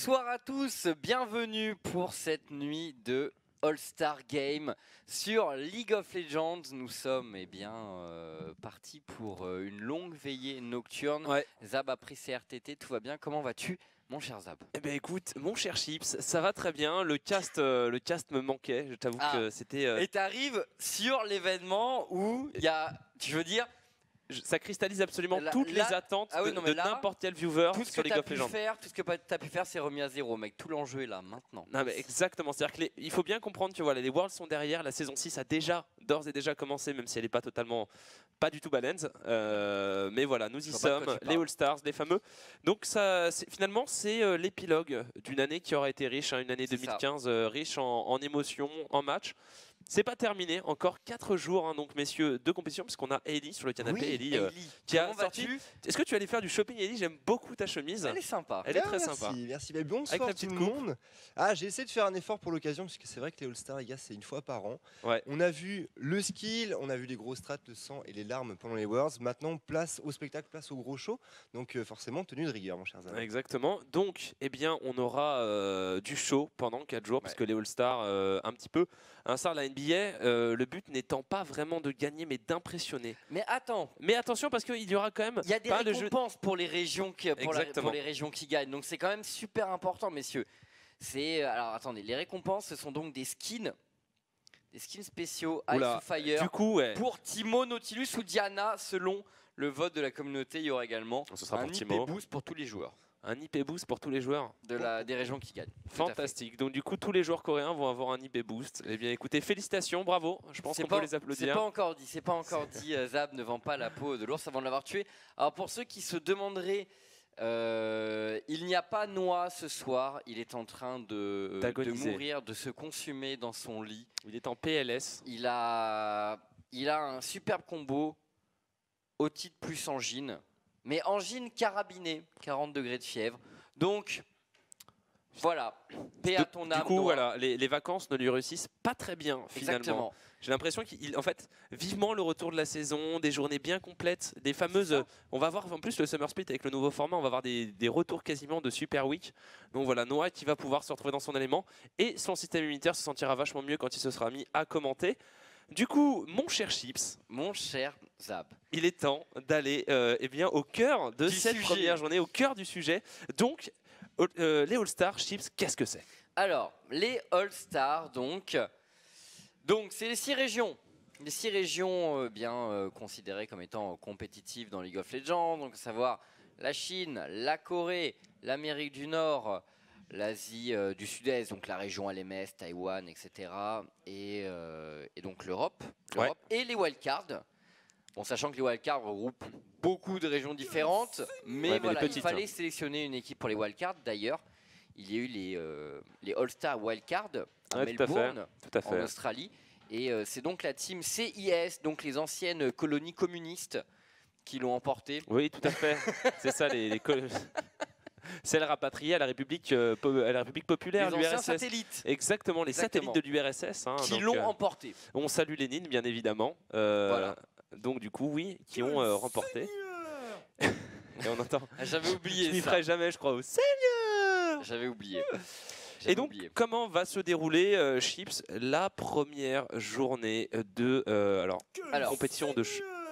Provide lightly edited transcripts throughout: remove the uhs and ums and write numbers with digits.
Bonsoir à tous, bienvenue pour cette nuit de All-Star Game sur League of Legends. Nous sommes partis pour une longue veillée nocturne. Ouais. Zab a pris ses RTT, tout va bien. Comment vas-tu, mon cher Zab? Eh ben écoute, mon cher Chips, ça va très bien. Le cast me manquait. Je t'avoue que c'était. Et t'arrives sur l'événement où il y a, je veux dire, ça cristallise absolument Là- toutes là- les attentes ah oui, de non, mais là, n'importe quel viewer tout ce sur que League t'as of pu Legends. faire, tout ce que t'as pu faire, c'est remis à zéro, mec. Tout l'enjeu est là maintenant. Non mais exactement, c'est-à-dire qu'il faut bien comprendre que voilà, les Worlds sont derrière, la saison 6 a d'ores et déjà commencé, même si elle n'est pas du tout balance. Mais voilà, nous y Je vois pas de sommes, quoi tu les parles. All-Stars, les fameux. Donc ça, finalement, c'est l'épilogue d'une année qui aura été riche, hein, une année C'est ça. 2015 riche en émotions, en matchs. C'est pas terminé, encore 4 jours, hein, donc messieurs, de compétition, parce qu'on a Ellie sur le canapé. Oui, Ellie, Ellie, qui a comment sorti. vas-tu? Est-ce que tu allais faire du shopping, Ellie? J'aime beaucoup ta chemise. Elle est sympa. Elle est Ah, très merci, sympa. merci. Mais bonsoir Avec la tout petite le coupe. monde. Ah, j'ai essayé de faire un effort pour l'occasion, parce que c'est vrai que les All-Stars, les gars, c'est une fois par an. Ouais. On a vu le skill, on a vu les gros strats, le sang et les larmes pendant les Worlds. Maintenant, place au spectacle, place au gros show. Donc forcément, tenue de rigueur, mon cher Zab. Exactement. Donc, eh bien, on aura du show pendant 4 jours, parce que les All-Stars, un petit peu, un star de la NBA, le but n'étant pas vraiment de gagner, mais d'impressionner. Mais attends, Mais attention, parce qu'il y aura quand même il y a des pas de jeu. récompenses pour les régions Exactement. pour les régions qui gagnent. Donc c'est quand même super important, messieurs. Alors attendez, les récompenses, ce sont donc des skins spéciaux Ice Oula, ou Fire Du coup, ouais. pour Timo, Nautilus ou Diana, selon le vote de la communauté. Il y aura également Ce sera un pour IP Timo. boost pour tous les joueurs Un IP boost pour tous les joueurs. des régions qui gagnent. Tout à fait. Fantastique. Donc, du coup, tous les joueurs coréens vont avoir un IP boost. Eh bien, écoutez, félicitations, bravo. Je pense qu'on peut les C'est applaudir. pas encore dit, Zab ne vend pas la peau de l'ours avant de l'avoir tué. Alors pour ceux qui se demanderaient, il n'y a pas Noah ce soir. Il est en train de D'agoniser. mourir, de se consumer dans son lit. Il est en PLS. Il a un superbe combo otite plus angine, mais angine carabinée, 40 degrés de fièvre. Donc voilà, paix à ton âme. Du coup, Noah. voilà, les vacances ne lui réussissent pas très bien finalement. Exactement. J'ai l'impression qu'en fait, vivement le retour de la saison, des journées bien complètes, des fameuses. On va voir en plus le Summer Split avec le nouveau format, on va avoir des retours quasiment de Super Week. Donc voilà, Noah qui va pouvoir se retrouver dans son élément et son système immunitaire se sentira vachement mieux quand il se sera mis à commenter. Du coup, mon cher Chips, Mon cher Zab. il est temps d'aller eh bien au cœur de Du cette sujet. première journée, au cœur du sujet. Donc, les All-Stars, Chips, qu'est-ce que c'est? Alors, les All-Stars, donc c'est les 6 régions. Les 6 régions considérées comme étant compétitives dans League of Legends, donc à savoir la Chine, la Corée, l'Amérique du Nord, l'Asie du Sud-Est, donc la région LMS, Taïwan, etc. Et donc l'Europe. Ouais. Et les wildcards. Bon, sachant que les wildcards regroupent beaucoup de régions différentes, mais Ouais, mais voilà, les il petites, fallait sélectionner une équipe pour les wildcards. D'ailleurs, il y a eu les All-Star Wildcards à Ouais, tout à fait. Melbourne, Tout à en fait. Australie. Et c'est donc la team CIS, donc les anciennes colonies communistes, qui l'ont emporté. Oui, tout à fait. C'est ça, celle rapatriée à la République, populaire, Les anciens l'URSS. satellites Exactement, les Exactement. satellites de l'URSS. Hein, qui donc, l'ont emporté. on salue Lénine, bien évidemment. Voilà. Donc du coup, oui, qui ont remporté. Et on entend. Ah, j'avais Je oublié m'y ça. ferai jamais, je crois, au Seigneur. J'avais oublié. Et donc, comment va se dérouler, Chips, la première journée de Alors, compétition de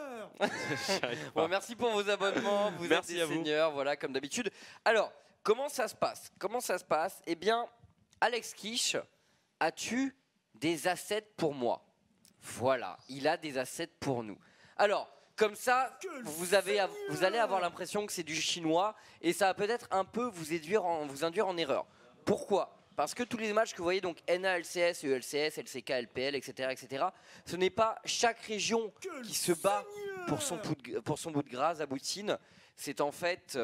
bon, merci pour vos abonnements, vous Merci êtes des à vous. seigneurs, voilà, comme d'habitude. Alors, comment ça se passe? Eh bien, Alex Kish, as-tu des assets pour moi? Voilà, il a des assets pour nous. Alors, comme ça, vous allez avoir l'impression que c'est du chinois et ça va peut-être un peu vous induire en erreur. Pourquoi? Parce que tous les matchs que vous voyez, donc NA, LCS, ELCS, LCK, LPL, etc., ce n'est pas chaque région qui se bat pour son bout de gras à Boutine. C'est en fait,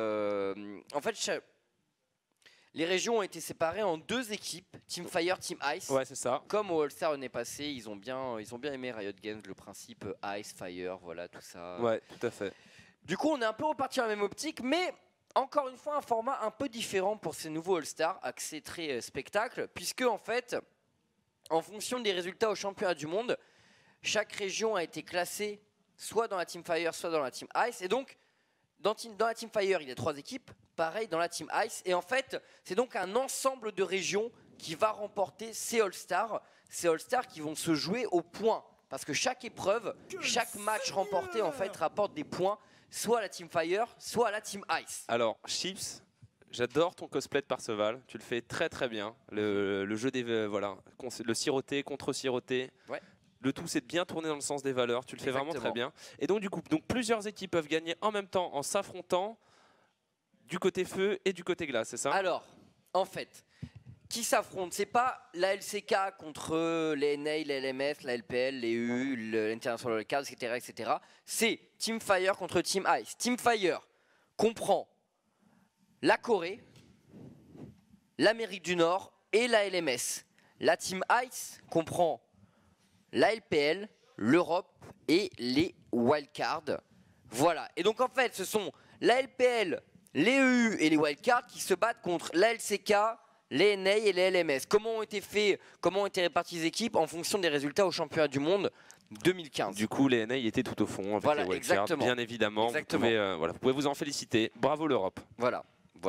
les régions ont été séparées en 2 équipes, Team Fire, Team Ice. Ouais, c'est ça. Comme au All-Star l'année passée, ils ont bien aimé Riot Games, le principe Ice, Fire, voilà, tout ça. Ouais, tout à fait. Du coup, on est un peu reparti dans la même optique, mais encore une fois, un format un peu différent pour ces nouveaux All-Stars, axé très spectacle, puisque en fait, en fonction des résultats au championnat du monde, chaque région a été classée soit dans la Team Fire, soit dans la Team Ice, et donc dans la Team Fire, il y a 3 équipes. Pareil dans la Team Ice. Et en fait, c'est donc un ensemble de régions qui va remporter ces All-Stars. Ces All-Stars qui vont se jouer au point. Parce que chaque épreuve, chaque match remporté, en fait, rapporte des points, soit à la Team Fire, soit à la Team Ice. Alors, Chips, j'adore ton cosplay de Parseval. Tu le fais très très bien. Le jeu des voilà, le siroté contre siroté. Ouais. Le tout, c'est de bien tourner dans le sens des valeurs. Tu le fais vraiment très bien. Et donc, du coup, plusieurs équipes peuvent gagner en même temps en s'affrontant du côté feu et du côté glace, c'est ça? Alors, en fait, qui s'affrontent? C'est pas la LCK contre les NA, les LMS, la LPL, les EU, l'International Card, etc., etc. C'est Team Fire contre Team Ice. Team Fire comprend la Corée, l'Amérique du Nord et la LMS. La Team Ice comprend la LPL, l'Europe et les wildcards. Voilà. Et donc en fait, ce sont la LPL, les EU et les wildcards qui se battent contre la LCK, les NA et les LMS. Comment ont été réparties les équipes en fonction des résultats au championnat du monde 2015. Du coup, les NA étaient tout au fond avec Voilà, les wildcards, exactement. bien évidemment. Exactement. Vous pouvez vous en féliciter. Bravo l'Europe. Voilà.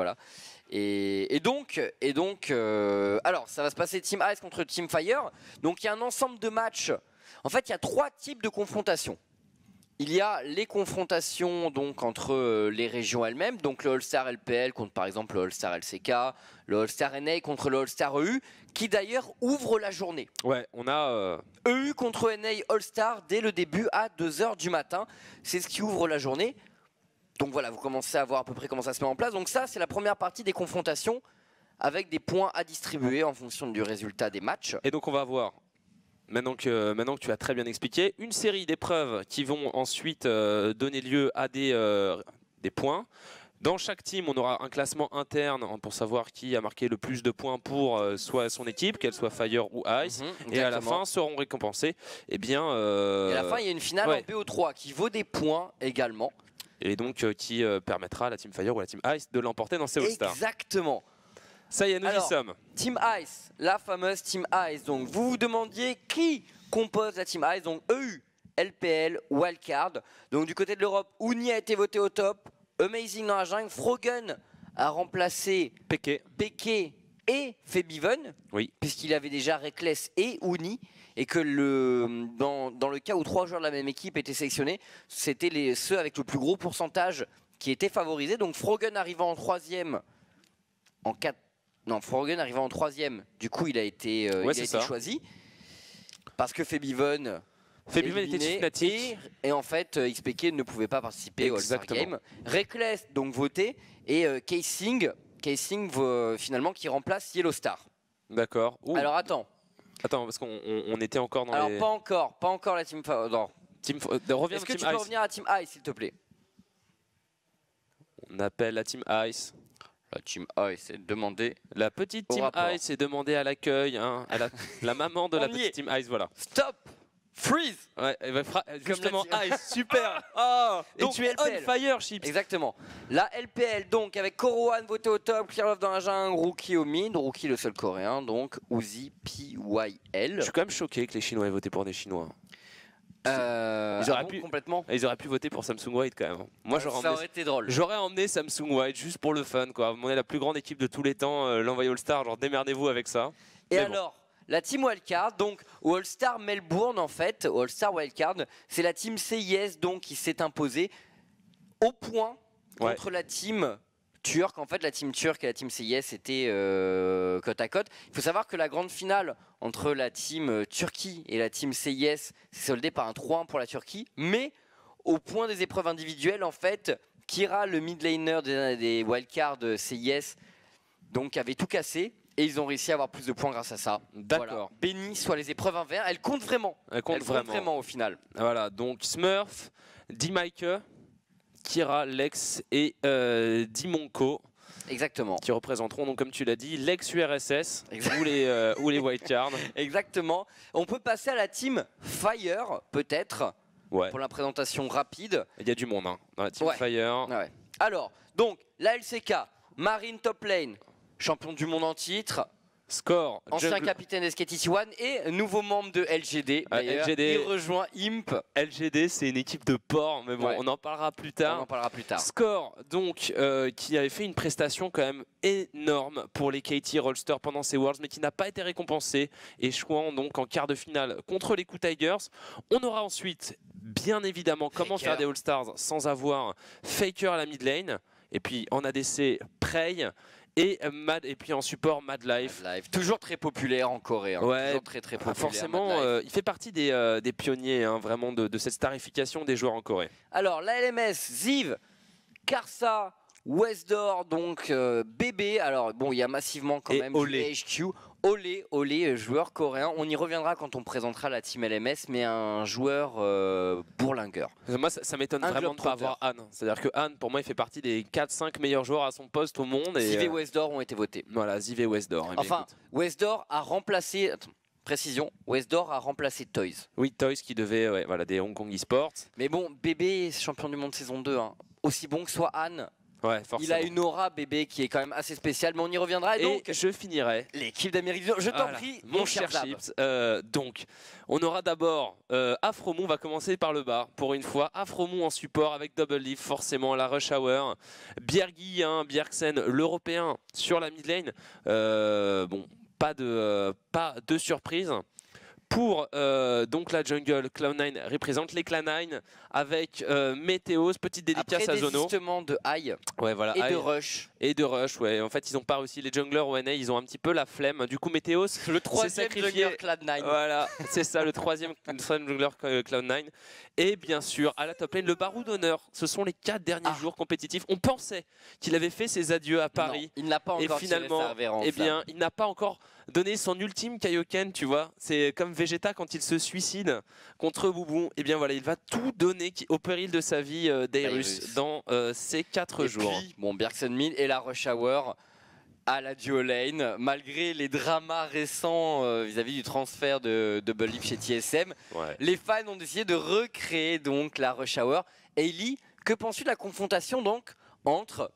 Et donc, alors ça va se passer Team Ice contre Team Fire. Donc il y a un ensemble de matchs. En fait, il y a 3 types de confrontations. Il y a les confrontations donc entre les régions elles-mêmes, donc le All-Star LPL contre par exemple le All-Star LCK, le All-Star NA contre le All-Star EU, qui d'ailleurs ouvre la journée. Ouais, on a EU contre NA All-Star dès le début à 2h du matin. C'est ce qui ouvre la journée. Donc voilà, vous commencez à voir à peu près comment ça se met en place. Donc ça, c'est la première partie des confrontations avec des points à distribuer en fonction du résultat des matchs. Et donc on va voir, maintenant que tu as très bien expliqué, une série d'épreuves qui vont ensuite donner lieu à des points. Dans chaque team, on aura un classement interne pour savoir qui a marqué le plus de points pour soit son équipe, qu'elle soit Fire ou Ice. Et à la fin, seront récompensés. Et bien, et à la fin, il y a une finale ouais. en BO3 qui vaut des points également. Et donc qui permettra à la Team Fire ou à la Team Ice de l'emporter dans ces All-Stars. Exactement. Ça y est, nous y Alors, sommes. Team Ice, la fameuse Team Ice. Donc vous vous demandiez qui compose la Team Ice. Donc EU, LPL, Wildcard. Donc du côté de l'Europe, Uni a été voté au top. Amazing dans la jungle. Frogun a remplacé Peke et Febiven. Oui. Puisqu'il avait déjà Reckless et Uni. Et que dans le cas où 3 joueurs de la même équipe étaient sélectionnés, c'était ceux avec le plus gros pourcentage qui étaient favorisés. Donc Frogun arrivant en 3e Frogun arrivant en 3e, du coup il a été choisi. Parce que Febiven était Fnatic. Et en fait XPK ne pouvait pas participer au All-Star Game. Reckless donc voté et Casing finalement qui remplace Yellowstar. D'accord. Alors attends, parce qu'on était encore dans les... pas encore la Team Fire. Est-ce que tu peux revenir à Team Ice s'il te plaît? On appelle la Team Ice. La Team Ice est demandée. La petite Team Ice est demandée à l'accueil, hein, à la maman de la petite Team Ice, voilà. Stop! Freeze! Ouais, justement, Ice, super! Oh, et donc, tu es on fire, Chips! Exactement. La LPL, donc, avec Korowan voté au top, Clearlove dans la jungle, Rookie au mid, Rookie le seul coréen, donc, Uzi PYL. Je suis quand même choqué que les Chinois aient voté pour des Chinois. Ils auraient complètement. Ils auraient pu voter pour Samsung White quand même. Moi, ça aurait été drôle. J'aurais emmené Samsung White juste pour le fun, quoi. On est la plus grande équipe de tous les temps, l'envoyer All-Star, genre démerdez-vous avec ça. Et alors, la Team Wildcard, donc au All-Star Melbourne en fait, au All-Star Wildcard, c'est la Team CIS donc qui s'est imposée au point contre la Team turque. En fait, la Team turque et la Team CIS étaient côte à côte. Il faut savoir que la grande finale entre la Team Turquie et la Team CIS s'est soldée par un 3-1 pour la Turquie, mais au point des épreuves individuelles, en fait, Kira, le mid laner des wildcards CIS, donc avait tout cassé. Et ils ont réussi à avoir plus de points grâce à ça. D'accord. Voilà. Béni soit les épreuves inverses, elles comptent vraiment. Elles comptent vraiment au final. Voilà, donc Smurf, D-Mike, Kira, Lex et Dimonko. Exactement. Qui représenteront, donc, comme tu l'as dit, l'ex-URSS ou les wildcards. Exactement. On peut passer à la Team Fire, peut-être, pour la présentation rapide. Il y a du monde hein, dans la Team Fire. Ouais. Alors, donc, la LCK, Marine top lane. Champion du monde en titre, Score. Ancien Jungle- capitaine d'SKT One et nouveau membre de LGD. D'ailleurs, LGD. il rejoint Imp. LGD, c'est une équipe de porc, mais bon, Ouais. on en parlera plus On tard. en parlera plus tard. Score, donc, qui avait fait une prestation quand même énorme pour les KT Rollster pendant ces Worlds, mais qui n'a pas été récompensé, échouant donc en quart de finale contre les Q Tigers. On aura ensuite, bien évidemment, comment Faker. faire des All-Stars sans avoir Faker à la mid lane, et puis en ADC, Prey, et puis en support, Mad Life. Live. Toujours très populaire en Corée. Hein. Ouais. Toujours très populaire. Forcément, Mad Life. il fait partie des pionniers hein, vraiment de cette starification des joueurs en Corée. Alors, la LMS, Ziv, Karsa, Westdoor, donc bébé. Alors, bon, il y a massivement quand Et même Olé. du HQ. Olé, joueur coréen. On y reviendra quand on présentera la team LMS, mais un joueur bourlingueur. Moi, ça m'étonne Un vraiment de ne pas avoir Anne. C'est-à-dire que Anne, pour moi, il fait partie des 4-5 meilleurs joueurs à son poste au monde. Et, Ziv et Westdoor ont été votés. voilà, Ziv et Westdoor. Eh bien, Enfin, écoute. Westdoor a remplacé. Attends, précision, Westdoor a remplacé Toys. Oui, Toys qui devait, voilà, des Hong Kong eSports. Mais bon, bébé est champion du monde saison 2. Hein. Aussi bon que soit Anne, Ouais, forcément. il a une aura bébé qui est quand même assez spéciale, mais on y reviendra. Et Et donc, je finirai. l'équipe d'Amérique du Nord, je t'en Voilà, prie, mon cher Zab. Chips. Donc, on aura d'abord Afromou, on va commencer par le bas pour une fois. Afromou en support avec Double Leaf, forcément la Rush Hour. Bjergui, Bjergsen, l'Européen sur la mid lane. Bon, pas de surprise. Pour donc la jungle, Cloud9 représente les Clan9 avec Météos, petite dédicace Après à Zono. désistement de High Ouais, voilà, et de Aïe. Rush, Et de Rush, ouais. En fait, ils ont pas réussi. Les junglers ONA, ils ont un petit peu la flemme. Du coup, Météos, le troisième sacrifié. jungler Cloud9. voilà, c'est ça, le troisième jungler Cloud9. Et bien sûr, à la top lane, le barreau d'honneur. Ce sont les 4 derniers jours compétitifs. On pensait qu'il avait fait ses adieux à Paris. Non, il n'a pas Et encore tiré finalement, sa révérence. eh bien, il n'a pas encore donné son ultime Kaioken, tu vois. C'est comme Vegeta quand il se suicide contre Boubou. Et bien voilà, il va tout donner au péril de sa vie d'Aerus Dairus. dans ces 4 Et jours. puis, bon, Bjergsen mid et la Rush Hour à la duo lane, malgré les dramas récents vis-à-vis du transfert de Double Leaf chez TSM. Ouais. Les fans ont décidé de recréer donc la Rush Hour. Hailey, que penses-tu de la confrontation donc entre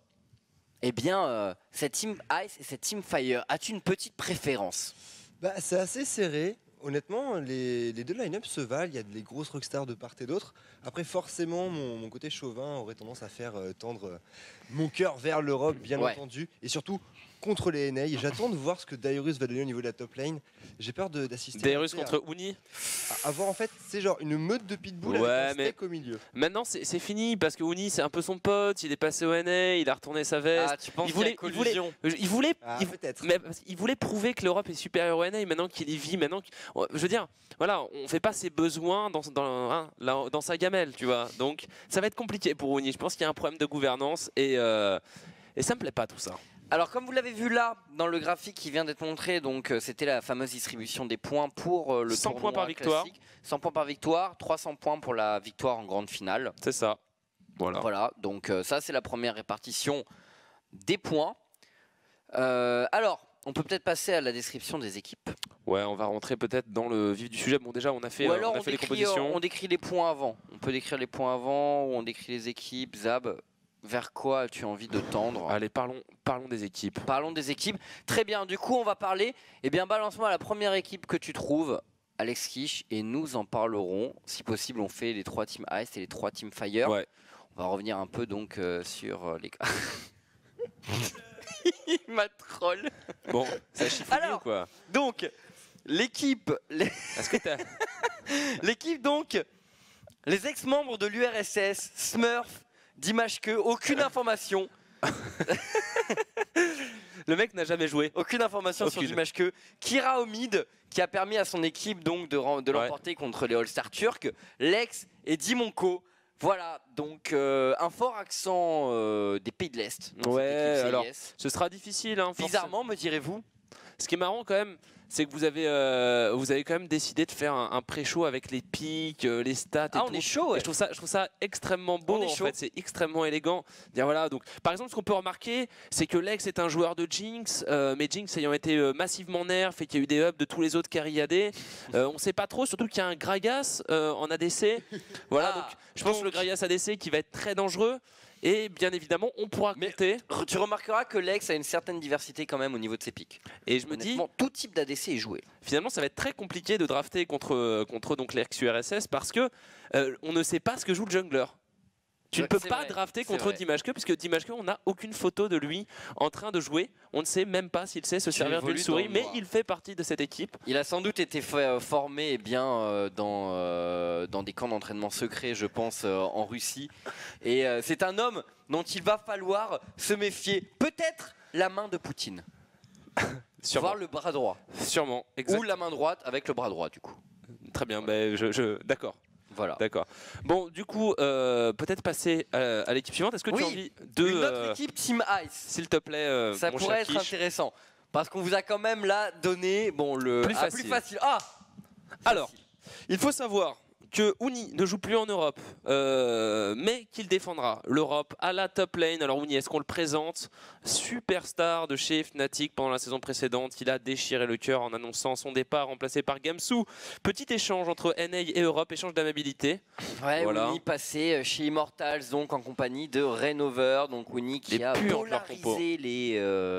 cette team Ice et cette team Fire? As-tu une petite préférence? Bah, c'est assez serré. Honnêtement, les deux line-up se valent. Il y a des grosses rockstars de part et d'autre. Après, forcément, mon côté chauvin aurait tendance à faire tendre mon cœur vers l'Europe, bien Ouais. entendu. Et surtout contre les NA. J'attends de voir ce que Dairus va donner au niveau de la top lane. J'ai peur d'assister Dairus à contre Uni. avoir en fait, c'est genre une meute de pitbull Ouais, avec un mais- steak au milieu. Maintenant, c'est fini parce que Uni, c'est un peu son pote. Il est passé au NA, il a retourné sa veste. Ah, tu penses il qu'il y a voulait, collusion? il voulait, Ah, il- peut-être. mais parce qu'il voulait prouver que l'Europe est supérieure au NA. Et maintenant qu'il y vit, je veux dire, voilà, on fait pas ses besoins dans sa gamelle, tu vois. Donc, ça va être compliqué pour Uni. Je pense qu'il y a un problème de gouvernance et ça me plaît pas tout ça. Alors comme vous l'avez vu là dans le graphique qui vient d'être montré, donc c'était la fameuse distribution des points pour le 100 tournoi points par victoire. classique. 100 points par victoire, 300 points pour la victoire en grande finale. C'est ça. Voilà. Voilà, donc ça c'est la première répartition des points. Alors, on peut peut-être passer à la description des équipes. Ouais, on va rentrer peut-être dans le vif du sujet. Bon, déjà, on a fait, Ou alors on a on fait les décrit, compositions. on décrit les points avant. On peut décrire les points avant, ou on décrit les équipes. Zab, vers quoi as-tu envie de tendre? Allez, parlons des équipes. Parlons des équipes. Très bien, du coup on va parler. Eh bien balance-moi la première équipe que tu trouves, Alex Kish, et nous en parlerons. Si possible, on fait les 3 teams Ice et les 3 teams Fire. Ouais. On va revenir un peu donc sur les... Il m'a troll. Bon, ça chiffre Alors, ou quoi? Donc, l'équipe... Est-ce que t'as... L'équipe donc, les ex-membres de l'URSS, Smurf, Dimash Que, aucune information. Le mec n'a jamais joué. Aucune information sur Aucune. Dimash Que. Kira Omid, qui a permis à son équipe donc de l'emporter contre les All-Stars turcs. Lex et Dimonko. Voilà, donc un fort accent des pays de l'Est. dans cette Ouais, équipe alors, CIS. ce sera difficile. Hein, forcément. Bizarrement, me direz-vous. Ce qui est marrant quand même, c'est que vous avez quand même décidé de faire un pré-show avec les pics, les stats et Ah, tout. on est chaud, Et ouais. je trouve ça extrêmement beau, On est en chaud. fait, c'est extrêmement élégant. Dire, voilà, donc, par exemple, ce qu'on peut remarquer, c'est que Lex est un joueur de Jinx, mais Jinx ayant été massivement nerf et qu'il y a eu des hubs de tous les autres carry AD, on sait pas trop, surtout qu'il y a un Gragas en ADC. Voilà, Ah, donc je pense que le donc- Gragas ADC qui va être très dangereux. Et bien évidemment, on pourra compter. Tu remarqueras que Lex a une certaine diversité quand même au niveau de ses pics. Et je me dis, tout type d'ADC est joué. Finalement, ça va être très compliqué de drafter contre donc l'Ex URSS parce que on ne sait pas ce que joue le jungler. Tu ne peux pas drafter contre Dimashq puisque Dimashq, on n'a aucune photo de lui en train de jouer. On ne sait même pas s'il sait se servir d'une souris, mais il fait partie de cette équipe. Il a sans doute été formé dans des camps d'entraînement secrets, je pense, en Russie. Et c'est un homme dont il va falloir se méfier. Peut-être la main de Poutine. Voire le bras droit. Sûrement. Ou la main droite avec le bras droit, du coup. Très bien, ben, d'accord. Voilà. D'accord. Bon, du coup, peut-être passer à l'équipe suivante. Est-ce que tu as envie de... Une autre équipe Team Ice. S'il te plaît, ça pourrait être intéressant. Parce qu'on vous a quand même là donné le plus facile. Alors, il faut savoir que Uni ne joue plus en Europe, mais qu'il défendra l'Europe à la top lane. Alors Uni, est-ce qu'on le présente? Superstar de chez Fnatic pendant la saison précédente, il a déchiré le cœur en annonçant son départ, remplacé par Gamsu. Petit échange entre NA et Europe, échange d'amabilité. Ouais, voilà. Uni passé chez Immortals, donc en compagnie de Rainover, donc Uni qui a polarisé les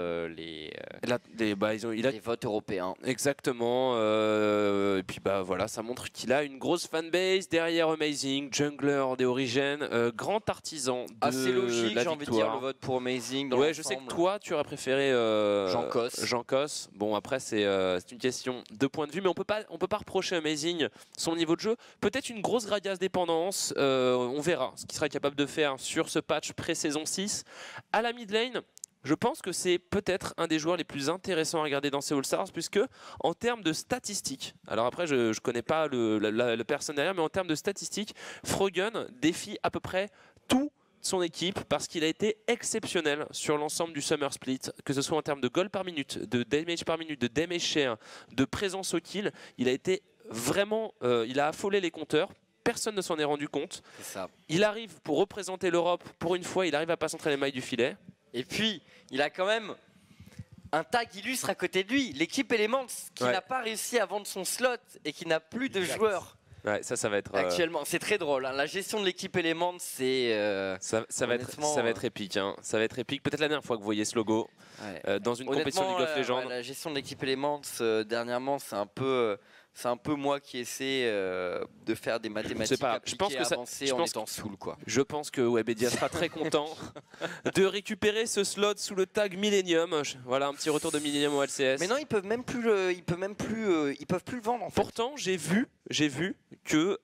votes européens. Exactement. Et puis bah voilà, ça montre qu'il a une grosse fanbase derrière Amazing, jungler des origines, grand artisan de assez logique, j'ai envie de dire le vote pour Amazing. Dans ouais, je sais que toi tu aurais préféré Jean Cos. Bon après c'est une question de point de vue, mais on peut pas reprocher à Amazing son niveau de jeu. Peut-être une grosse Gragas dépendance, on verra ce qu'il sera capable de faire sur ce patch pré-saison 6. À la mid lane, je pense que c'est peut-être un des joueurs les plus intéressants à regarder dans ces All-Stars, puisque en termes de statistiques, alors après je ne connais pas le personne derrière, mais en termes de statistiques, Froggen défie à peu près tout son équipe parce qu'il a été exceptionnel sur l'ensemble du Summer Split, que ce soit en termes de gold par minute, de damage par minute, de damage share, de présence au kill. Il a été vraiment, il a affolé les compteurs. Personne ne s'en est rendu compte. Ça. Il arrive pour représenter l'Europe, pour une fois, il arrive à pas centrer les mailles du filet. Et puis, il a quand même un tag illustre à côté de lui, l'équipe Elements, qui n'a pas réussi à vendre son slot et qui n'a plus de joueurs. Ouais, ça va être actuellement, c'est très drôle. Hein. La gestion de l'équipe Elements, c'est ça va être épique. Hein. Ça va être épique. Peut-être la dernière fois que vous voyez ce logo dans une compétition League of Legends. La gestion de l'équipe Elements dernièrement, c'est un peu moi qui essaie de faire des mathématiques appliquées avancées en étant saoul, quoi. Je pense que Webedia sera très content de récupérer ce slot sous le tag Millennium. Voilà, un petit retour de Millennium au LCS. Mais non, ils peuvent plus le vendre. En fait. Pourtant, j'ai vu que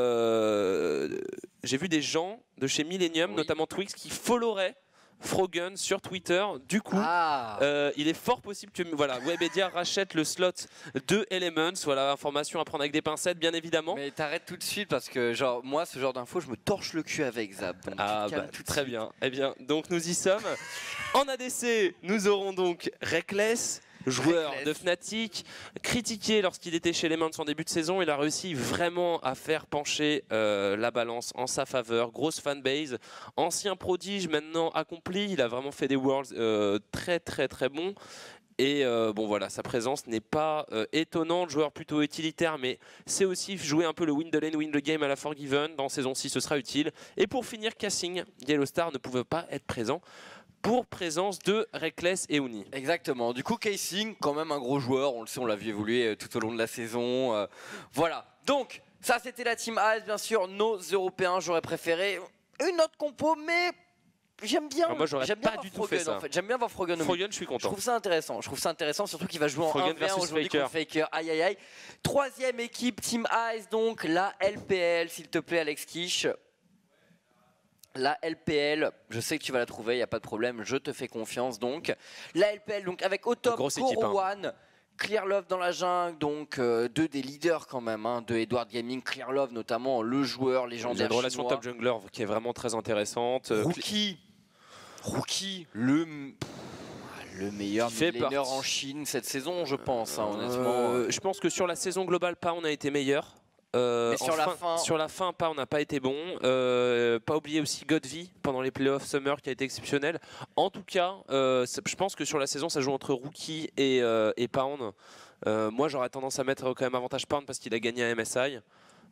j'ai vu des gens de chez Millennium, notamment Twix, qui followeraient Froggen sur Twitter. Du coup, il est fort possible que Webedia rachète le slot de Elements. Voilà, information à prendre avec des pincettes, bien évidemment. Mais t'arrêtes tout de suite parce que moi, ce genre d'infos, je me torche le cul avec Zap. Donc très bien. Eh bien, donc nous y sommes. En ADC, nous aurons donc Reckless. Joueur de Fnatic, critiqué lorsqu'il était chez Elements en début de saison, il a réussi vraiment à faire pencher la balance en sa faveur. Grosse fanbase, ancien prodige, maintenant accompli, il a vraiment fait des Worlds très très très bons. Et bon voilà, sa présence n'est pas étonnante, joueur plutôt utilitaire, mais c'est aussi jouer un peu le win the lane, win the game à la Forgiven. Dans saison 6, ce sera utile. Et pour finir, Cassing, Yellowstar ne pouvait pas être présent pour présence de Reckless et Uni. Exactement. Du coup, Casing, quand même un gros joueur. On le sait, on l'a vu évoluer tout au long de la saison. Voilà. Donc, ça, c'était la Team Ice, bien sûr. Nos Européens, j'aurais préféré une autre compo, mais j'aime bien. Moi, j'aurais pas du tout fait ça. En fait. J'aime bien voir Froggen. Froggen, je suis content. Je trouve ça intéressant, surtout qu'il va jouer en 1v1 aujourd'hui contre Faker. Aïe, aïe, aïe. Troisième équipe, Team Ice, donc la LPL, s'il te plaît, Alex Kish. La LPL, je sais que tu vas la trouver, il n'y a pas de problème, je te fais confiance. Donc, la LPL, donc avec au top Goro1, Clearlove dans la jungle, donc deux des leaders quand même, de Edward Gaming, Clearlove notamment, le joueur légendaire. Il y a une relation top jungler qui est vraiment très intéressante. Rookie, le meilleur laner en Chine cette saison, je pense, honnêtement. Je pense que sur la saison globale, on a été meilleur. Sur la fin, on n'a pas été bon. Pas oublier aussi Godvi pendant les playoffs Summer qui a été exceptionnel. En tout cas, je pense que sur la saison, ça joue entre Rookie et Pound. Moi, j'aurais tendance à mettre quand même avantage Pound parce qu'il a gagné un MSI.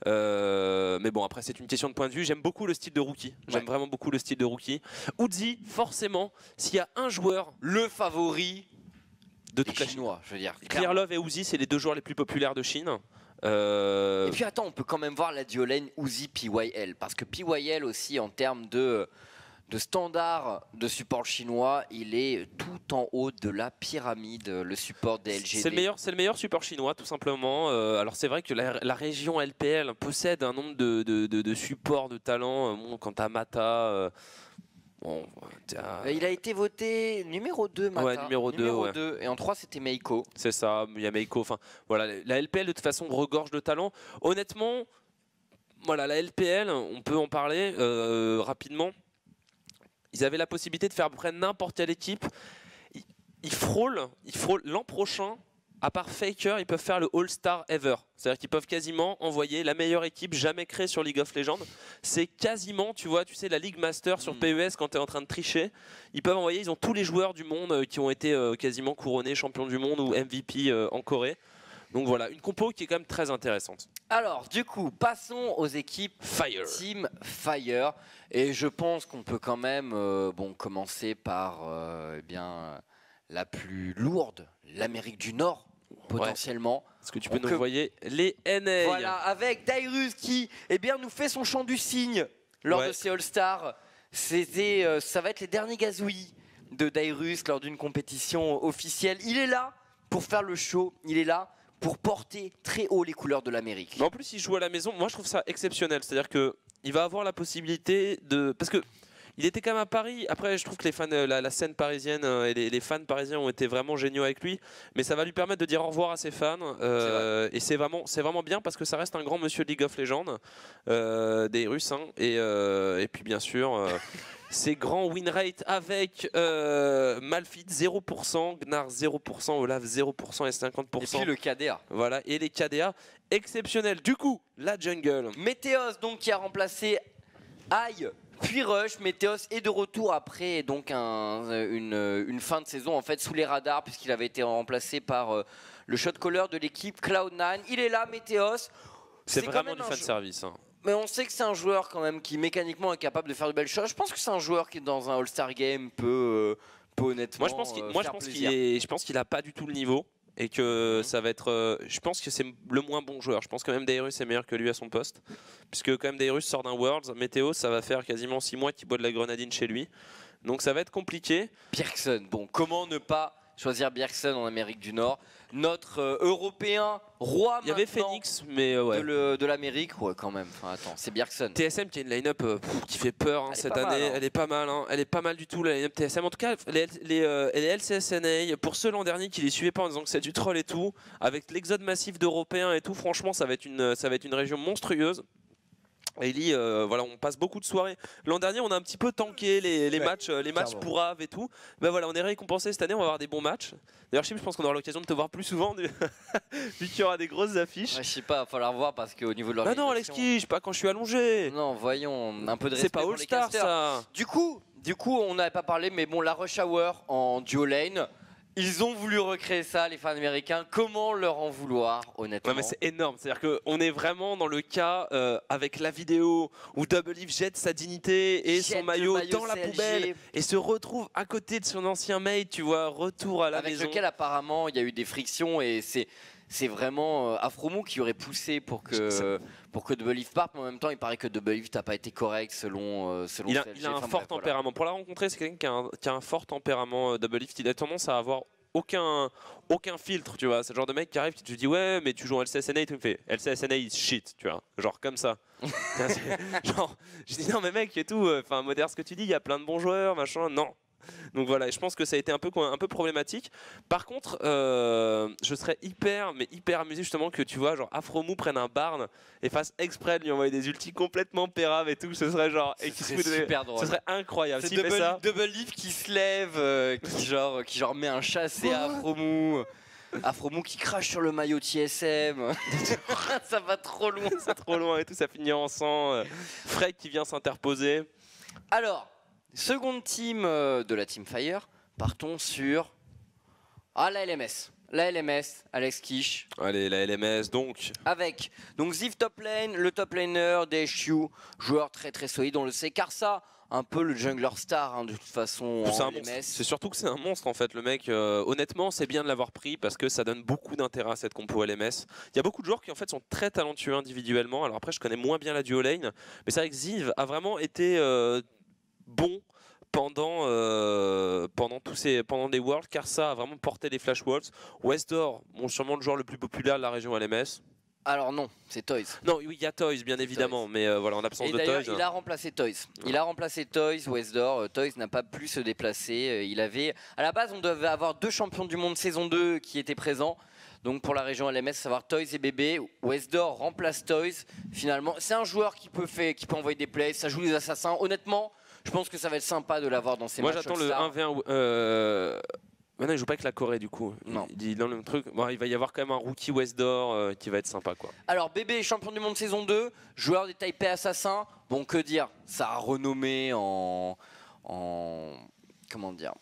Mais bon, après, c'est une question de point de vue. J'aime beaucoup le style de rookie. J'aime vraiment beaucoup le style de rookie. Uzi, forcément, s'il y a un joueur, le favori de des toute la Chine. Chinois, je veux dire. Clear Love et Uzi, c'est les 2 joueurs les plus populaires de Chine. Et puis attends, on peut quand même voir la duo lane Uzi PYL, parce que PYL aussi en termes de standard de support chinois, il est tout en haut de la pyramide, le support des LGD. C'est le meilleur support chinois, tout simplement. Alors c'est vrai que la région LPL possède un nombre de supports de talent. Bon, quant à Mata, il a été voté numéro 2, Mata. Ouais, numéro 2. Et en 3, c'était Meiko. C'est ça, il y a Meiko. Enfin, voilà, la LPL de toute façon regorge de talent. Honnêtement, voilà, la LPL, on peut en parler rapidement. Ils avaient la possibilité de faire à peu près n'importe quelle équipe. Ils frôlent l'an prochain. À part Faker, ils peuvent faire le All-Star Ever. C'est-à-dire qu'ils peuvent quasiment envoyer la meilleure équipe jamais créée sur League of Legends. C'est quasiment, tu sais, la League Master sur PES quand tu es en train de tricher. Ils peuvent envoyer, ils ont tous les joueurs du monde qui ont été quasiment couronnés champions du monde ou MVP en Corée. Donc voilà, une compo qui est quand même très intéressante. Alors, du coup, passons aux équipes Fire. Team Fire. Et je pense qu'on peut quand même commencer par la plus lourde, l'Amérique du Nord, potentiellement. Ouais. Est-ce que tu peux nous envoyer les NA? Voilà, avec Dairus qui nous fait son chant du cygne lors de ces All-Stars. Ça va être les derniers gazouillis de Dairus lors d'une compétition officielle. Il est là pour faire le show, il est là pour porter très haut les couleurs de l'Amérique. En plus, il joue à la maison. Moi, je trouve ça exceptionnel. C'est-à-dire qu'il va avoir la possibilité de... Parce que il était quand même à Paris. Après, je trouve que les fans, la scène parisienne et les fans parisiens ont été vraiment géniaux avec lui. Mais ça va lui permettre de dire au revoir à ses fans. Et c'est vraiment bien parce que ça reste un grand monsieur de League of Legends, des Russes. Hein. Et puis, bien sûr... Ces grands win rate avec Malphite 0%, Gnar 0%, Olaf 0% et 50%. Et puis le KDA. Voilà, et les KDA exceptionnels. Du coup, la jungle. Météos donc qui a remplacé Aïe puis Rush. Météos est de retour après donc une fin de saison en fait sous les radars puisqu'il avait été remplacé par le shot caller de l'équipe Cloud9. Il est là, Météos. C'est vraiment du fan service. Hein. Mais on sait que c'est un joueur quand même qui mécaniquement est capable de faire de belles choses. Je pense que c'est un joueur qui dans un All-Star Game peut honnêtement. Je pense qu'il a pas du tout le niveau et que ça va être. Je pense que c'est le moins bon joueur. Je pense quand même Dairus est meilleur que lui à son poste, puisque quand même Dairus sort d'un Worlds. Météo, ça va faire quasiment 6 mois qu'il boit de la grenadine chez lui, donc ça va être compliqué. Bjergsen, bon, comment ne pas choisir Bjergsen en Amérique du Nord, notre Européen roi. Il y avait Phoenix, mais de l'Amérique, quand même. Enfin, attends, c'est Bjergsen. TSM qui a une line-up qui fait peur cette année. Elle est pas mal, hein. Elle est pas mal du tout la line-up TSM. En tout cas, les LCSNA, pour ceux l'an dernier qui les suivaient pas en disant que c'est du troll et tout, avec l'exode massif d'Européens et tout, franchement, ça va être une région monstrueuse. Ellie, voilà, on passe beaucoup de soirées. L'an dernier, on a un petit peu tanké les matchs pour Ave et tout. Ben voilà, on est récompensé cette année, on va avoir des bons matchs. D'ailleurs, je pense qu'on aura l'occasion de te voir plus souvent, vu qu'il y aura des grosses affiches. Ouais, je sais pas, il va falloir voir parce qu'au niveau de l'organisation... non, Alex Kish, pas quand je suis allongé. Non, voyons, un peu de respect. C'est pas All-Star ça. Du coup, on n'avait pas parlé, mais bon, la Rush Hour en duo lane. Ils ont voulu recréer ça, les fans américains. Comment leur en vouloir, honnêtement? Ouais, mais c'est énorme. C'est-à-dire qu'on est vraiment dans le cas avec la vidéo où Double Eve jette sa dignité et son maillot dans la poubelle et se retrouve à côté de son ancien mate, tu vois, retour à la maison. Avec lequel apparemment il y a eu des frictions et c'est vraiment Afromou qui aurait poussé pour que Double Eve parte, mais en même temps il paraît que Double Eve n'a pas été correct selon il a un fort tempérament. Pour la rencontrer, c'est quelqu'un qui a un fort tempérament. Double Eve, il a tendance à avoir aucun filtre, tu vois. C'est le genre de mec qui arrive qui te dit ouais mais tu joues en LCSNA et tu me fais LCSNA is shit, tu vois, genre comme ça. Genre je dis non mais mec et tout, enfin modère ce que tu dis, il y a plein de bons joueurs machin, non. Donc voilà, et je pense que ça a été un peu problématique. Par contre, je serais hyper amusé justement que tu vois, genre Afromou prenne un Barn et fasse exprès de lui envoyer des ultis complètement péraves et tout. Ce serait genre, super drôle. Ce serait incroyable. C'est Double Eve qui se lève, qui genre met un chassé à Afromou. Afromou qui crache sur le maillot TSM. Ça va trop loin. C'est trop loin et tout, ça finit en sang. Freak qui vient s'interposer. Alors. Seconde team de la Team Fire, partons sur la LMS. la LMS, Alex Kish. Allez, la LMS donc. Avec donc Ziv top lane, le top laner, DHU, joueur très très solide, on le sait. Karsa, un peu le jungler star de toute façon C'est en un monstre. LMS. C'est surtout que c'est un monstre en fait. Le mec, honnêtement, c'est bien de l'avoir pris parce que ça donne beaucoup d'intérêt à cette compo LMS. Il y a beaucoup de joueurs qui en fait sont très talentueux individuellement. Alors après, je connais moins bien la duo lane, mais c'est vrai que Ziv a vraiment été bon pendant les Worlds. Karsa a vraiment porté les Flash Worlds. Westdoor, bon, sûrement le joueur le plus populaire de la région LMS. Alors non, c'est Toys. Non, oui, il y a Toys bien évidemment, mais voilà, en l'absence Et de d'ailleurs, Toys. il a remplacé Toys. Il a remplacé Toys, Westdoor. Toys n'a pas pu se déplacer. Il avait, à la base, on devait avoir 2 champions du monde saison 2 qui étaient présents. Donc pour la région LMS, savoir Toys et Bébé. Westdoor remplace Toys. Finalement, c'est un joueur qui peut envoyer des plays. Ça joue les assassins. Honnêtement, je pense que ça va être sympa de l'avoir dans ces Moi, matchs. j'attends le All-Star. 1v1. Maintenant, il joue pas avec la Corée du coup. Non. Il dit dans le truc. Bon, il va y avoir quand même un rookie Westdoor qui va être sympa quoi. Alors Bébé est champion du monde saison 2, joueur des Taipei Assassins. Bon, que dire, ça a renommé comment dire,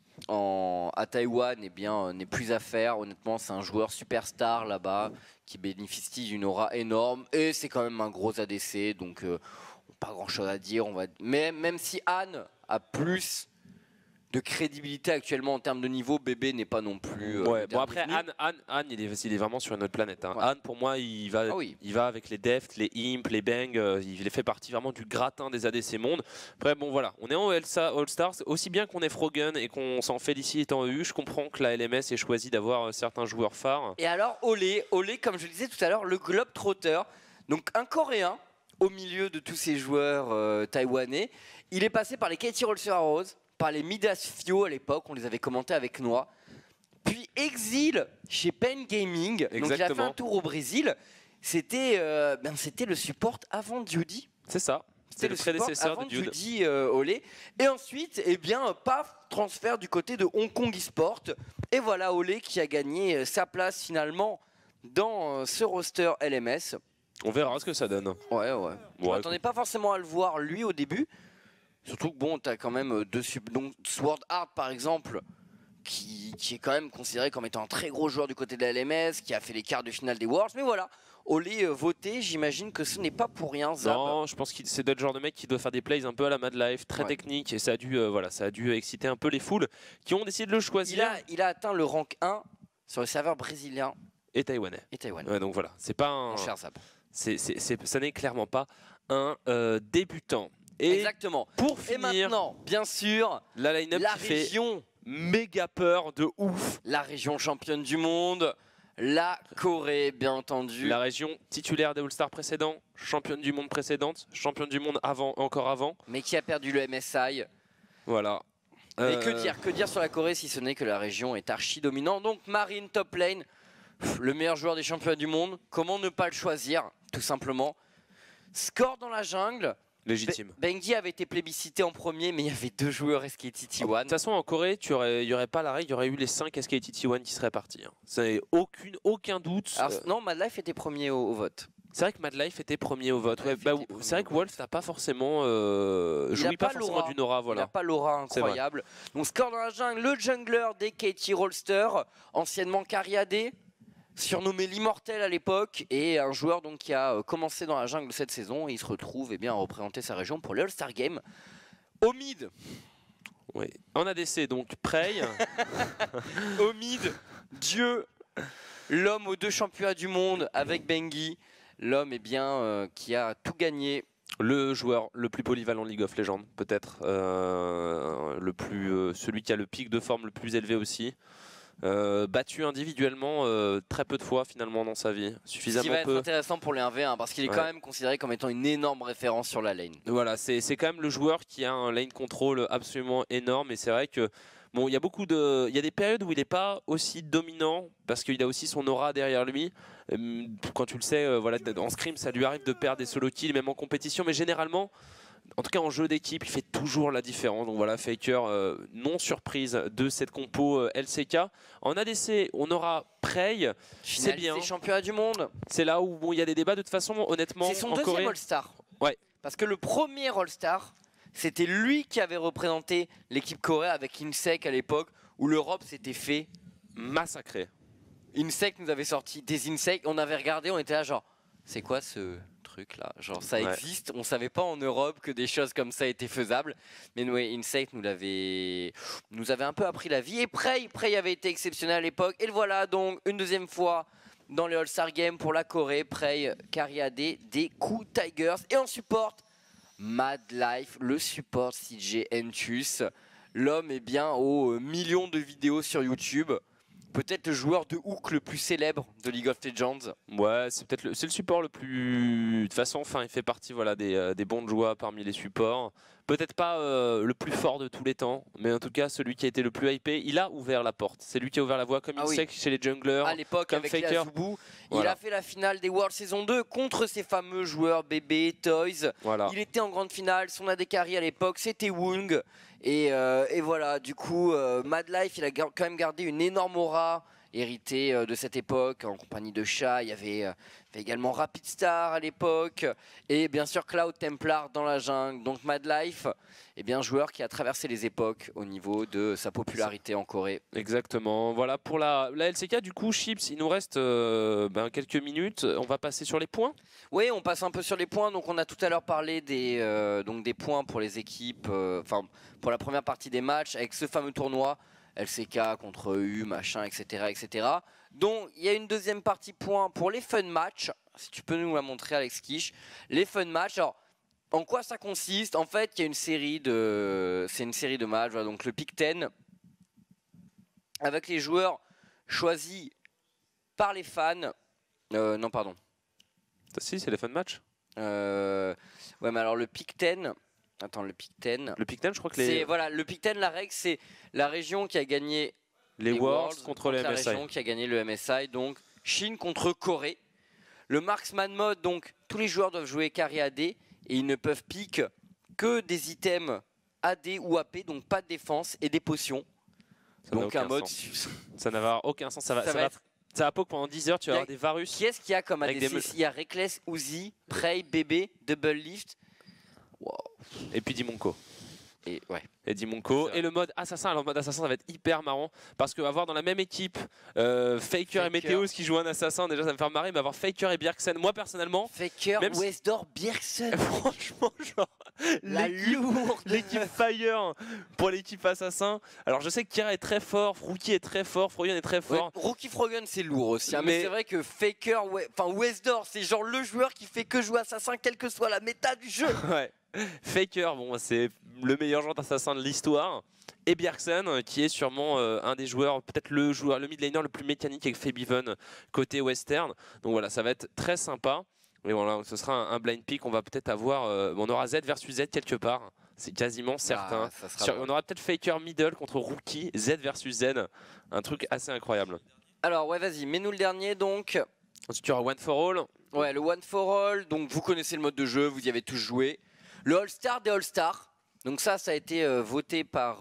à Taïwan, eh bien, n'est plus à faire. Honnêtement, c'est un joueur superstar là-bas qui bénéficie d'une aura énorme et c'est quand même un gros ADC, donc pas grand-chose à dire. Mais même si Anne a plus de crédibilité actuellement en termes de niveau, Bébé n'est pas non plus. Ouais, le bon après dernier Anne il est vraiment sur une autre planète. Hein. Ouais. Anne pour moi il va avec les Deft, les Imp, les Bang, il fait partie vraiment du gratin des ADC monde. Après bon voilà, on est en All-Stars, aussi bien qu'on est Frogun et qu'on s'en félicite en EU, je comprends que la LMS ait choisi d'avoir certains joueurs phares. Et alors Olé, comme je le disais tout à l'heure, le Globetrotter, donc un Coréen au milieu de tous ces joueurs taïwanais. Il est passé par les Katie Rolster Arrows, par les Midas Fio à l'époque, on les avait commentés avec Noah. Puis exil chez Pen Gaming, donc il a fait un tour au Brésil. C'était le support avant Judy. C'est ça. C'était le prédécesseur avant de Dude. Judy Olé. Et ensuite, eh bien, paf, transfert du côté de Hong Kong eSport. Et voilà Olé qui a gagné sa place finalement dans ce roster LMS. On verra ce que ça donne. Ouais. Je m'attendais pas forcément à le voir lui au début. Surtout que bon, t'as quand même donc Sword Art par exemple, qui est quand même considéré comme étant un très gros joueur du côté de la LMS, qui a fait les quarts de finale des Worlds. Mais voilà, Olé voté, j'imagine que ce n'est pas pour rien. Zab. Non, je pense que c'est le genre de mec qui doit faire des plays un peu à la Mad Life, très technique, et ça a dû exciter un peu les foules qui ont décidé de le choisir. Il a atteint le rank 1 sur le serveur brésilien et taïwanais. Ouais, donc voilà, c'est pas un. Mon cher Zab. Ça n'est clairement pas un débutant. Et exactement. Pour finir, et maintenant, bien sûr, la line-up la qui région, fait méga peur de ouf. La région championne du monde, la Corée, bien entendu. La région titulaire des All-Stars précédents, championne du monde précédente, championne du monde encore avant. Mais qui a perdu le MSI. Voilà. Et que dire sur la Corée si ce n'est que la région est archi dominante. Donc Marine top lane, le meilleur joueur des championnats du monde. Comment ne pas le choisir, tout simplement. Score dans la jungle. Légitime. Bengi avait été plébiscité en premier, mais il y avait 2 joueurs SKT T1. De toute façon, en Corée, il n'y aurait pas la règle, il y aurait eu les 5 SKT T1 qui seraient partis. Hein. Ça n'est aucun doute. Alors, non, Mad Life était premier au vote. C'est vrai que Mad Life était premier au vote. Ouais, c'est vrai que Wolf n'a pas forcément jouit pas forcément d'une aura. Voilà. Il n'a pas l'aura incroyable. Donc score dans la jungle, le jungler des Katie Rolster, anciennement Cariadé, surnommé l'immortel à l'époque, et un joueur donc qui a commencé dans la jungle cette saison et il se retrouve à représenter sa région pour les All-Star Games. Au mid. Oui. En ADC donc Prey. Au mid, Dieu, l'homme aux 2 championnats du monde avec Bengi, l'homme qui a tout gagné. Le joueur le plus polyvalent League of Legends peut-être, celui qui a le pic de forme le plus élevé aussi. Battu individuellement très peu de fois finalement dans sa vie, suffisamment peu. Ce qui va être intéressant pour les 1v1 parce qu'il est quand même considéré comme étant une énorme référence sur la lane. Voilà, c'est quand même le joueur qui a un lane control absolument énorme et c'est vrai que bon, il y a des périodes où il n'est pas aussi dominant parce qu'il a aussi son aura derrière lui. Quand tu le sais, voilà, en scrim ça lui arrive de perdre des solo kills même en compétition, mais généralement en tout cas en jeu d'équipe il fait toujours la différence. Donc voilà, Faker non surprise de cette compo LCK. En ADC on aura Prey, c'est bien. C'est championnat du monde. C'est là où bon, il y a des débats de toute façon honnêtement. C'est son deuxième All-Star. Ouais. Parce que le premier All-Star c'était lui qui avait représenté l'équipe Corée avec Insec à l'époque où l'Europe s'était fait massacrer. Insect nous avait sorti des Insects, on avait regardé, on était là genre, c'est quoi ce truc là? Genre ça existe, on savait pas en Europe que des choses comme ça étaient faisables. Mais ouais, Insect nous avait un peu appris la vie. Et Prey avait été exceptionnel à l'époque. Et le voilà donc une deuxième fois dans les All-Star Games pour la Corée. Prey, carry AD, des coups Tigers. Et en support, Mad Life, le support CJ Entus. L'homme est bien aux millions de vidéos sur YouTube. Peut-être le joueur de hook le plus célèbre de League of Legends. Ouais, c'est le support le plus. De toute façon, enfin, il fait partie voilà, des bons joueurs parmi les supports. Peut-être pas le plus fort de tous les temps, mais en tout cas celui qui a été le plus hypé. Il a ouvert la porte. C'est lui qui a ouvert la voie comme Insect chez les junglers. À l'époque, avec Faker. les Azubu, il a fait la finale des Worlds Saison 2 contre ces fameux joueurs bébés, Toys. Voilà. Il était en grande finale. Son AD carry à l'époque, c'était Wung. Et voilà, du coup, Mad Life, il a quand même gardé une énorme aura héritée de cette époque, en compagnie de Sha. Il y avait également Rapid Star à l'époque, et bien sûr Cloud Templar dans la jungle. Donc Mad Life, eh bien, joueur qui a traversé les époques au niveau de sa popularité en Corée. Exactement. Voilà pour la LCK. Du coup, Chips, il nous reste quelques minutes. On va passer sur les points. Oui, on passe un peu sur les points. Donc on a tout à l'heure parlé des points pour les équipes, pour la première partie des matchs, avec ce fameux tournoi LCK contre EU, machin, etc. Donc il y a une deuxième partie points pour les fun matchs. Si tu peux nous la montrer, Alex Kish. Les fun matchs. Alors, en quoi ça consiste? En fait, il y a une série de matchs. Voilà, donc le Pick 10 avec les joueurs choisis par les fans. Non, pardon. Si, c'est les fun matchs. Ouais, mais alors le Pick 10. Attends, le Pick 10. Le Pick 10, je crois que voilà, le Pick 10, la règle, c'est la région qui a gagné les Worlds contre le la MSI. région qui a gagné le MSI, donc Chine contre Corée. Le Marksman Mode, donc tous les joueurs doivent jouer carry AD et ils ne peuvent pick que des items AD ou AP, donc pas de défense et des potions. Donc un mode. Ça n'a aucun sens. Ça va poke pendant 10 heures, tu vas avoir des Varus. Qui est-ce qu'il y a comme ADC? Il y a Reckless, Uzi, Prey, BB, Double Lift. Wow. Et puis Dimonko. Et Dimonko. Et le mode assassin. Alors, le mode assassin, ça va être hyper marrant. Parce que avoir dans la même équipe Faker et Meteos qui jouent un assassin, déjà ça va me faire marrer. Mais avoir Faker et Bjergsen, moi personnellement. Faker, Westdoor, Bjergsen. Franchement, genre. L'équipe Fire pour l'équipe assassin. Alors, je sais que Kira est très fort, Rookie est très fort, Frogen est très fort. Ouais, Rookie Frogen, c'est lourd aussi. Hein, mais c'est vrai que Faker, Westdoor, c'est genre le joueur qui fait que jouer assassin, quelle que soit la méta du jeu. Ouais. Faker, bon, c'est le meilleur joueur d'assassin de l'histoire. Et Bjergsen, qui est sûrement un des joueurs, peut-être le mid laner le plus mécanique avec Fabiven côté western. Donc voilà, ça va être très sympa. Et voilà, ce sera un blind pick. On va peut-être avoir, on aura Z versus Z quelque part. C'est quasiment certain. On aura peut-être Faker middle contre Rookie, Z versus Z. Un truc assez incroyable. Alors ouais, vas-y, mets-nous le dernier donc. Ensuite, tu auras One for All. Ouais, le One for All. Donc vous connaissez le mode de jeu, vous y avez tous joué. Le All-Star des All-Stars. Donc ça a été voté par,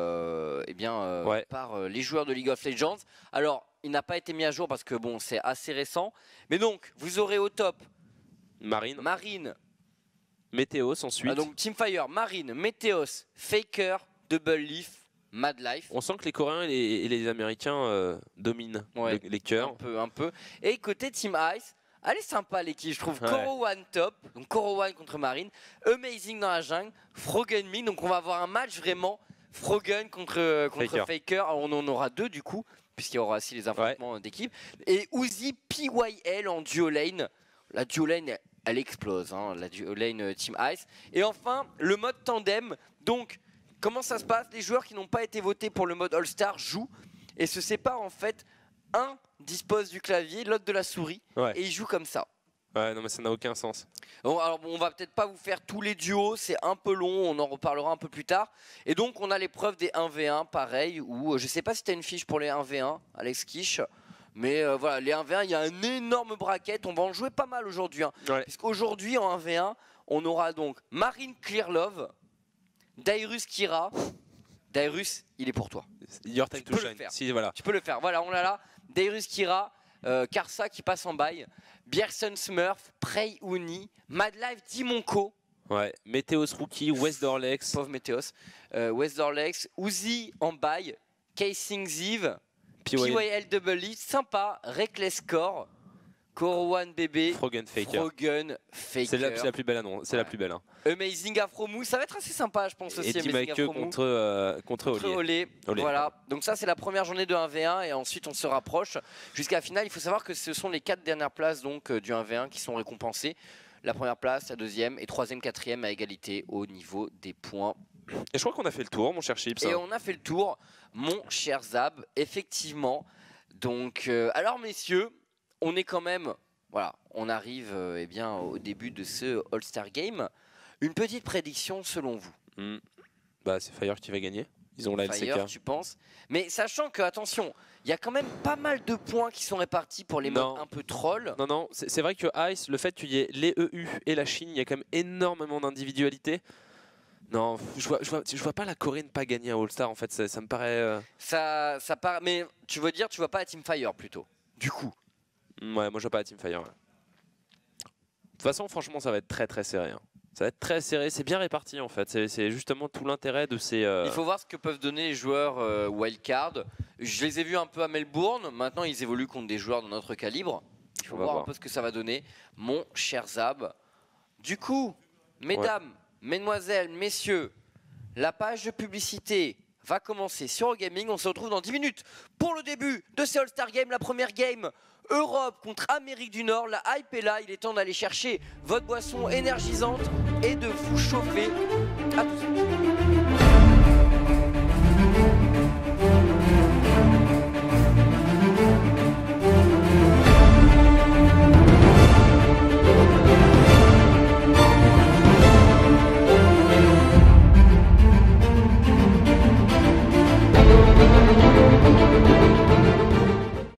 par les joueurs de League of Legends. Alors, il n'a pas été mis à jour parce que bon, c'est assez récent. Mais donc, vous aurez au top Marine. Meteos ensuite. Donc Teamfire, Marine, Meteos, Faker, Double Leaf, Mad Life. On sent que les Coréens et les Américains dominent les cœurs. Un peu. Et côté Team Ice, elle est sympa l'équipe, je trouve. Koro One top, donc Koro One contre Marine, Amazing dans la jungle, Frogen mid, donc on va avoir un match vraiment Frogen contre Faker. Alors, on en aura deux du coup, puisqu'il y aura aussi les affrontements d'équipe. Et Uzi PYL en duo lane. La duo lane, elle explose, hein, la duo lane Team Ice. Et enfin, le mode tandem. Donc, comment ça se passe? Les joueurs qui n'ont pas été votés pour le mode All-Star jouent et se séparent en fait. Un dispose du clavier, l'autre de la souris, et ils jouent comme ça. Ouais, non mais ça n'a aucun sens. Bon, alors on va peut-être pas vous faire tous les duos, c'est un peu long, on en reparlera un peu plus tard. Et donc on a l'épreuve des 1v1, pareil, où je sais pas si tu as une fiche pour les 1v1, Alex Kish, mais voilà, les 1v1, il y a un énorme bracket, on va en jouer pas mal aujourd'hui. Hein, puisqu'aujourd'hui en 1v1, on aura donc Marine Clearlove, Dairus Kira. Dairus, il est pour toi. Your time to shine. Tu peux le faire, voilà, on l'a là. Dairus Kira, Karsa qui passe en bail, Bjergsen Smurf, Prey Uni, Mad Life Dimonko. Ouais, Meteos Rookie, Westdorlex. Pauvre Meteos. Westdorlex, Uzi en bail, Casing Ziv, PYL Double E, sympa. Reckless Core, Corwan BB, Froggen Faker. Froggen Faker. C'est la plus belle annonce, c'est la plus belle. Hein. Amazing Afro Mou, ça va être assez sympa, je pense aussi. Et Amazing Dimake Afro Mou. contre Olé. Voilà, donc ça c'est la première journée de 1v1 et ensuite on se rapproche jusqu'à la finale. Il faut savoir que ce sont les 4 dernières places donc, du 1v1 qui sont récompensées. La première place, la deuxième et troisième, quatrième à égalité au niveau des points. Et je crois qu'on a fait le tour, mon cher Chips. Et on a fait le tour, mon cher Zab, effectivement. Donc, alors messieurs, on est quand même, voilà, on arrive eh bien, au début de ce All-Star Game. Une petite prédiction selon vous. Bah, c'est Fire qui va gagner. Ils ont la Fire, LCK. tu penses? Mais sachant que, attention, il y a quand même pas mal de points qui sont répartis pour les modes un peu troll. Non, c'est vrai que Ice, le fait qu'il y ait les EU et la Chine, il y a quand même énormément d'individualité. Non, je vois pas la Corée ne pas gagner à All-Star en fait, ça me paraît... Ça paraît, mais tu veux dire, tu vois pas la Team Fire plutôt, du coup. Ouais, moi je vois pas la Team Fire. Ouais. De toute façon, franchement, ça va être très très serré. Hein. Ça va être très serré, c'est bien réparti en fait, c'est justement tout l'intérêt de ces... Il faut voir ce que peuvent donner les joueurs wildcard. Je les ai vus un peu à Melbourne, maintenant ils évoluent contre des joueurs de notre calibre. Il faut voir un peu ce que ça va donner, mon cher Zab. Du coup, mesdames, mesdemoiselles, messieurs, la page de publicité va commencer sur Eurogaming. On se retrouve dans 10 minutes pour le début de ces All-Star Games, la première game Europe contre Amérique du Nord. La hype est là, il est temps d'aller chercher votre boisson énergisante et de vous chauffer. À tout de suite.